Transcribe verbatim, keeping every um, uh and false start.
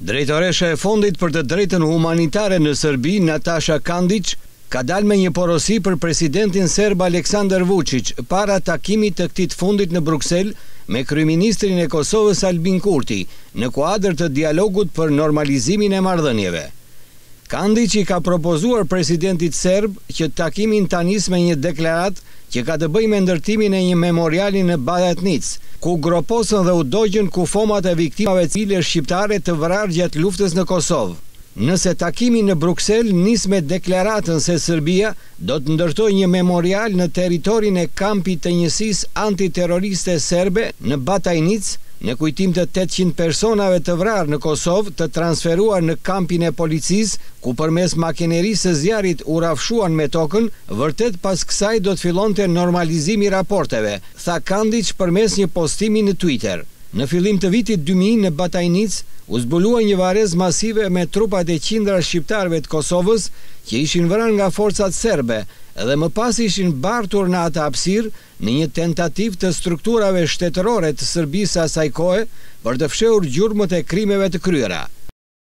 Drejtoresha e Fondit për të Drejtën Humanitare në Serbi, Nataša Kandić, ka dalë me një porosi për presidentin serb Aleksandar Vučić para takimit të këtij fundit në Bruksel me kryeministrin e Kosovës Albin Kurti në kuadër të dialogut për normalizimin e marrëdhënieve. Kandić i ka propozuar presidentit serb që takimin ta nisë me një deklarat që ka të bëjë me ndërtimin e një memoriali në Badatnic, ku groposën dhe u dogjën kufomat e viktimave civile shqiptare të vrarë gjatë luftës në Kosovë. Nëse takimi në Bruksel nis me deklaratën se Serbia do të ndërtojë një memorial në territorin e kampit të njësisë antiterroriste serbe në Batajnic, në kujtim të tetëqind personave të vrarë në Kosovë të transferuar në kampin e policisë, ku përmes makinerisë së zjarrit u rafshuan me tokën, vërtet pas kësaj do të fillonte normalizimi i raporteve, tha Kandić përmes një postimi në Twitter. Në fillim të vitit dy mijë në Batajnic u zbulua një varrez masive me trupat e qindra shqiptarëve të Kosovës që ishin vrarë nga forcat serbe dhe më pas ishin bartur në atë hapësirë në një tentativë të strukturave shtetërore të Serbisë asaj kohe për të fshehur gjurmët e krimeve të kryera.